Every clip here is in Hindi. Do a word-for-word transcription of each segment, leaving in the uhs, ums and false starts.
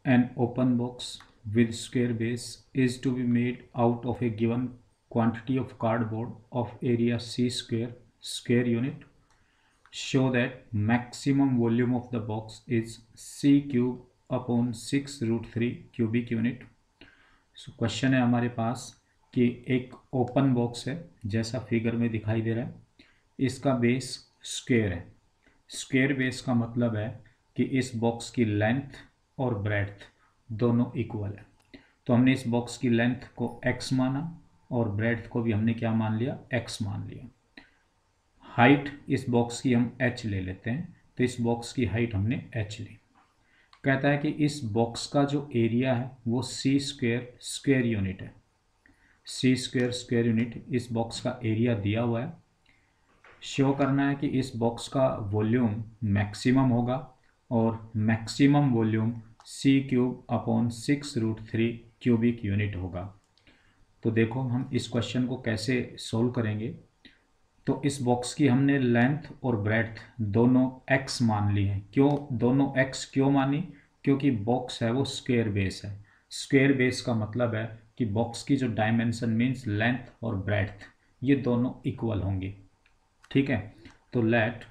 An open box with square base is to be made out of a given quantity of cardboard of area c square square unit. Show that maximum volume of the box is c cube upon six root three cubic unit. So question है हमारे पास कि एक ओपन बॉक्स है जैसा फिगर में दिखाई दे रहा है, इसका बेस स्क्वायर है. स्क्वायर बेस का मतलब है कि इस बॉक्स की लेंथ और ब्रेड्थ दोनों इक्वल है. तो हमने इस बॉक्स की लेंथ को x माना और ब्रेड्थ को भी हमने क्या मान लिया, x मान लिया. हाइट इस बॉक्स की हम h ले लेते हैं, तो इस बॉक्स की हाइट हमने h ली. कहता है कि इस बॉक्स का जो एरिया है वो सी स्क्वायर स्क्वायर यूनिट है. सी स्क्वायर स्क्वायर यूनिट इस बॉक्स का एरिया दिया हुआ है. शो करना है कि इस बॉक्स का वॉल्यूम मैक्सिमम होगा और maximum volume C cube upon six root three cubic unit होगा. तो देखो हम इस क्वेश्चन को कैसे सोल्व करेंगे. तो इस बॉक्स की हमने लेंथ और ब्रेड्थ दोनों x मान ली है. क्यों दोनों x क्यों मानी, क्योंकि बॉक्स है वो स्क्वायर बेस है. स्क्वायर बेस का मतलब है कि बॉक्स की जो डायमेंशन मीन्स लेंथ और ब्रेड्थ ये दोनों इक्वल होंगी. ठीक है, तो let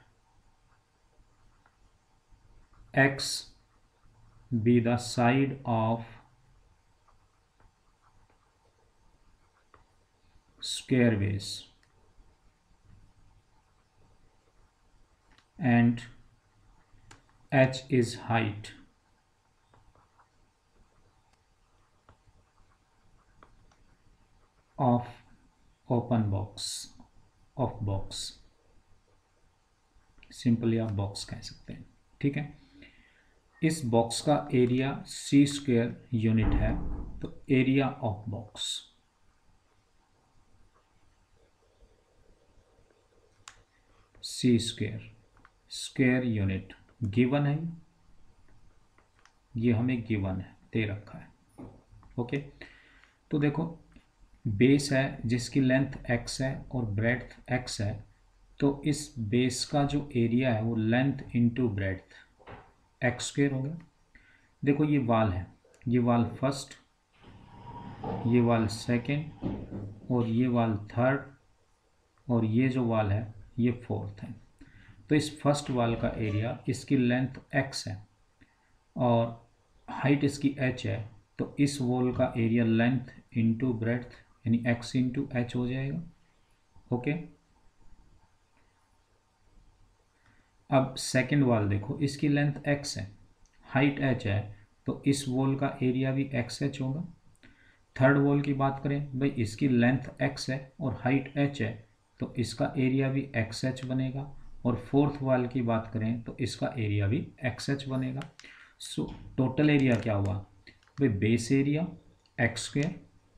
x be the side of square base and h is height of open box of box. Simply आप बॉक्स कह सकते हैं. ठीक है, इस बॉक्स का एरिया सी स्क्वायर यूनिट है, तो area of box C square square unit given है, ये हमें गिवन है, दे रखा है. ओके, तो देखो बेस है जिसकी लेंथ x है और ब्रेड्थ x है, तो इस बेस का जो एरिया है वो length into breadth X square हो गया. देखो ये वाल है, ये वाल फर्स्ट, ये वाल सेकंड और ये वाल थर्ड और ये जो वाल है ये फोर्थ है. तो इस फर्स्ट वाल का एरिया, इसकी लेंथ x है और हाइट इसकी h है, तो इस वॉल का एरिया लेंथ इंटू ब्रेड्थ यानी x इंटू एच हो जाएगा. ओके, अब सेकंड वॉल देखो, इसकी लेंथ x है, हाइट h है, तो इस वॉल का एरिया भी एक्स एच होगा. थर्ड वॉल की बात करें भाई, इसकी लेंथ x है और हाइट h है, तो इसका एरिया भी एक्स एच बनेगा. और फोर्थ वॉल की बात करें तो इसका एरिया भी एक्स एच बनेगा. सो टोटल एरिया क्या हुआ भाई, base area X square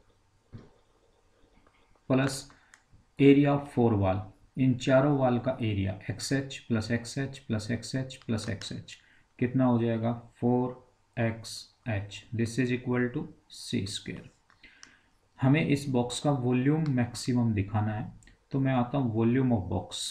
plus area of four wall, इन चारों वाल का area X H plus X H plus X H plus X H कितना हो जाएगा, four X H. This is equal to C square. हमें इस बॉक्स का वॉल्यूम मैक्सिमम दिखाना है, तो मैं आता हूँ volume of box.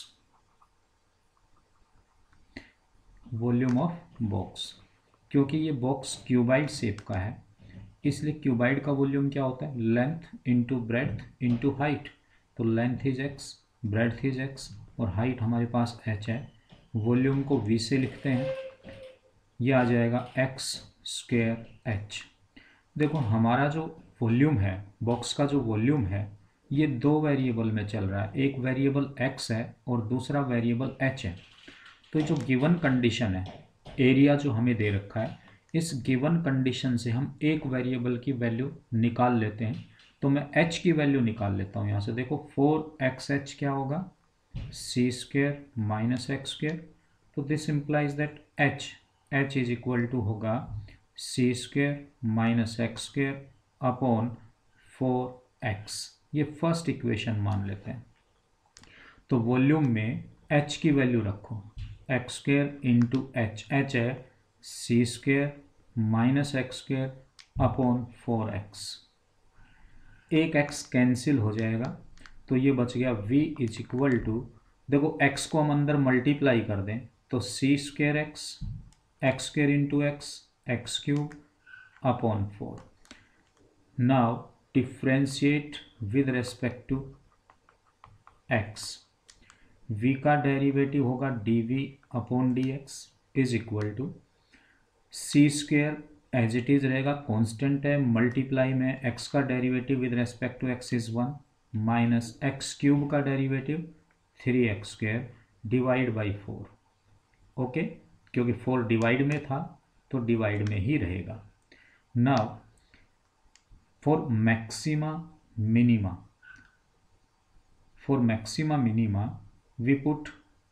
Volume of box, क्योंकि ये बॉक्स क्यूबाइड शेप का है इसलिए क्यूबाइड का वॉल्यूम क्या होता है, length into breadth into height. तो length is x, breadth is x और हाइट हमारे पास h है. वॉल्यूम को v से लिखते हैं, ये आ जाएगा एक्स स्क्वायर एच. देखो हमारा जो वॉल्यूम है, बॉक्स का जो वॉल्यूम है ये दो वेरिएबल में चल रहा है. एक वेरिएबल x है और दूसरा वेरिएबल h है. तो जो गिवन कंडीशन है, एरिया जो हमें दे रखा है, इस गिवन कंडीशन से हम एक वेरिएबल की वैल्यू निकाल लेते हैं. तो मैं h की वैल्यू निकाल लेता हूँ यहाँ से. देखो फोर एक्स एच क्या होगा, c square minus x square. तो this implies that h h is equal to होगा c square minus x square upon four x. ये फर्स्ट इक्वेशन मान लेते हैं. तो वॉल्यूम में h की वैल्यू रखो, x square into h, h है सी square minus x square upon four x. एक x कैंसिल हो जाएगा तो ये बच गया v इज इक्वल टू, देखो x को हम अंदर मल्टीप्लाई कर दें तो c square x, x square into x, x cube upon four. Now differentiate with respect to x. v का डेरिवेटिव होगा d v upon d x is equal to c square as it is रहेगा, कांस्टेंट है, मल्टीप्लाई में x का derivative with respect to x is one minus x cube का derivative three x square divide by four. Okay, क्योंकि फोर डिवाइड में था तो डिवाइड में ही रहेगा। Now for maxima minima, for maxima minima we put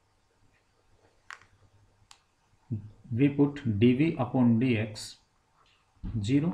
we put dv upon dx zero,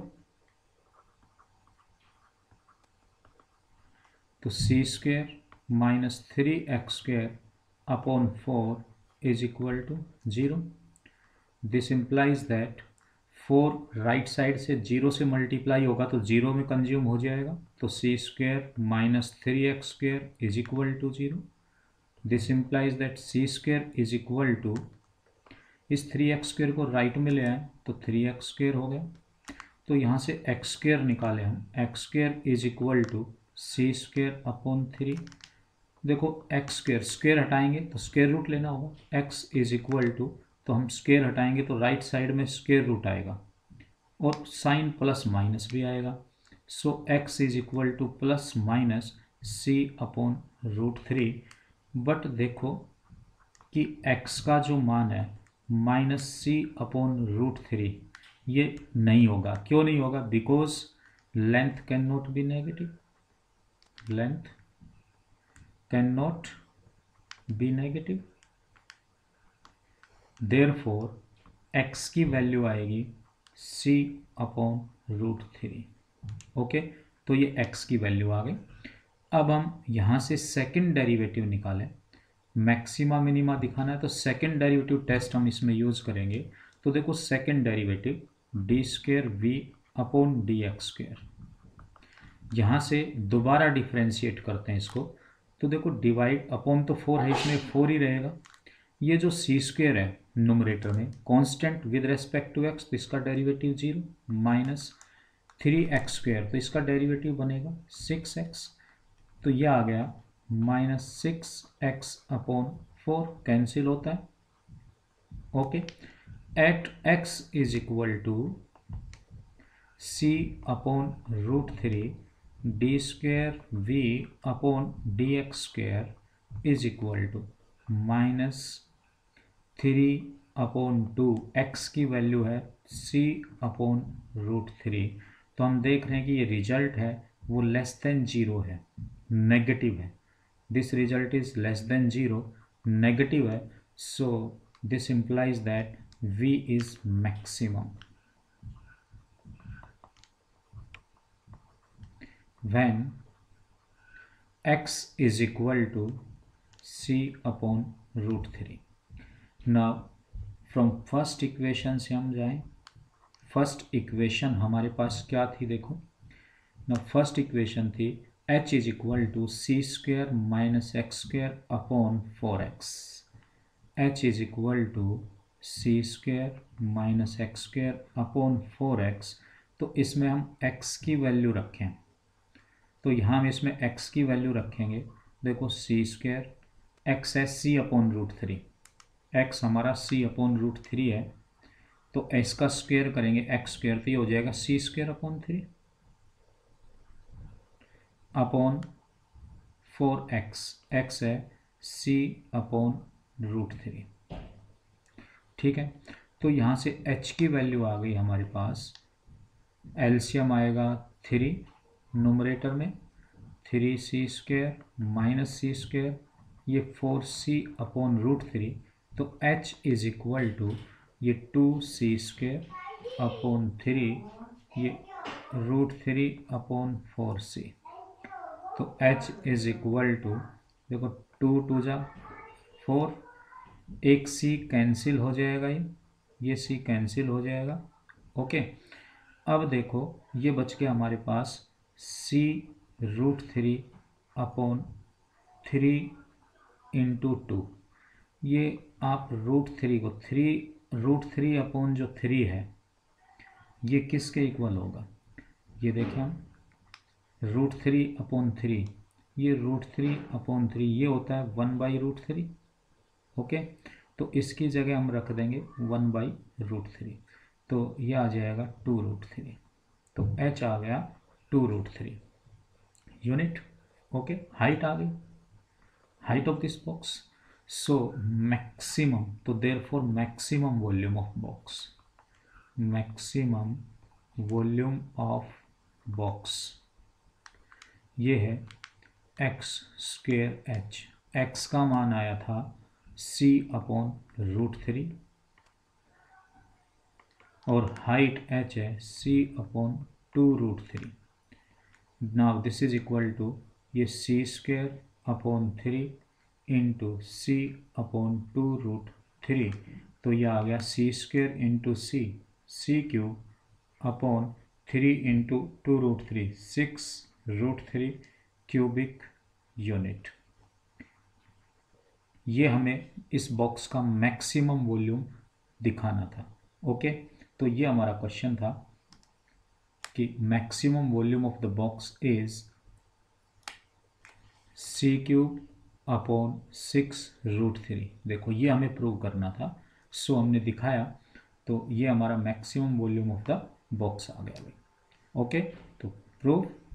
तो c square minus three x square upon four is equal to zero. This implies that four right side से जीरो से मल्टीप्लाई होगा तो जीरो में कंज्यूम हो जाएगा, तो c square minus three x square is equal to zero. This implies that c square is equal to, इस थ्री एक्स स्क्वेयर को राइट में ले आए तो थ्री एक्स स्क्वेयर हो गया, तो यहाँ से एक्स स्क्वेयर निकाले हम, x square is equal to c square upon three. देखो एक्स स्क्वेयर स्क्वेयर हटाएंगे तो स्क्वेयर रूट लेना होगा, एक्स इज इक्वल टू, तो हम स्क्वेयर हटाएंगे तो राइट साइड में स्क्वेयर रूट आएगा और साइन प्लस माइनस भी आएगा, so x is equal to plus minus c upon root three. But देखो कि x का जो मान है minus c upon root three, ये नहीं होगा। क्यों नहीं होगा? Because length can not be negative, length can not be negative, therefore x की वैल्यू आएगी c upon root three. Okay, तो ये x की वैल्यू आ गई। अब हम यहाँ से सेकंड डेरिवेटिव निकालें, मैक्सिमा मिनिमा दिखाना है तो सेकंड डेरिवेटिव टेस्ट हम इसमें यूज करेंगे। तो देखो second derivative d square v upon d x square, यहाँ से दोबारा डिफ्रेंशिएट करते हैं इसको, तो देखो डिवाइड अपॉन तो फोर है, इसमें फोर ही रहेगा। ये जो सी स्क्वेयर है नुमरेटर में constant with respect to x, तो इसका derivative zero minus three x square, तो इसका डेरिवेटिव बनेगा सिक्स एक्स, तो यह आ गया minus six x upon four, cancel होता है। Okay, at x is equal to c upon root three d square v upon d x square is equal to minus three upon two, x की वैल्यू है सी अपॉन रूट थ्री। तो हम देख रहे हैं कि ये रिजल्ट है वो लेस देन जीरो है, नेगेटिव है। This result is less than zero, negative है, so this implies that v is maximum when x is equal to c upon root three. now from first equation से हम जाएं, फर्स्ट इक्वेशन हमारे पास क्या थी, देखो ना, फर्स्ट इक्वेशन थी h is equal to c square minus x square upon four x, h is equal to c square minus x square upon four x. तो इसमें हम x की वैल्यू रखें, तो यहाँ हम इसमें x की वैल्यू रखेंगे, देखो सी स्क्वेयर, एक्स है c upon root three, x हमारा सी अपॉन रूट थ्री है, तो x का स्क्वेयर करेंगे एक्स स्क्वेयर, तो ये हो जाएगा c square upon three upon four x, x है सी अपॉन रूट थ्री। ठीक है, तो यहाँ से h की वैल्यू आ गई हमारे पास, एलसीएम आएगा थ्री नुमरेटर में, three c square minus c square, ये four c upon root three, तो h इज इक्वल टू ये two c square upon three, ये root three upon four c, तो h इज इक्वल टू, देखो टू टू जा फोर, एक सी कैंसिल हो जाएगा, ये ये सी कैंसिल हो जाएगा। ओके, अब देखो ये बच गया हमारे पास c root three upon three into two, ये आप रूट थ्री को थ्री रूट थ्री अपॉन जो थ्री है ये किसके इक्वल होगा, ये देखें हम, रूट थ्री अपॉन थ्री, ये रूट थ्री अपॉन थ्री ये होता है one by root three. Okay, तो इसकी जगह हम रख देंगे वन बाई रूट थ्री, तो ये आ जाएगा टू रूट थ्री, तो h आ गया two root three unit. Okay, height आ गई, height of this box. So maximum, तो therefore maximum volume of box, maximum volume of box ये है एक्स स्क्वेयर एच, एक्स का मान आया था सी अपॉन रूट थ्री और हाइट एच है c upon two root three. Now this is equal to ये c square upon three into c upon two root three, तो ये आ गया c square into c, c cube upon three into two root three, six root three cubic unit. ये हमें इस बॉक्स का मैक्सिमम वॉल्यूम दिखाना था। ओके, तो ये हमारा क्वेश्चन था कि maximum volume of the box is c cube upon six root three. देखो ये हमें प्रूव करना था, सो हमने दिखाया, तो ये हमारा maximum volume of the box आ गया भाई। ओके, तो प्रूव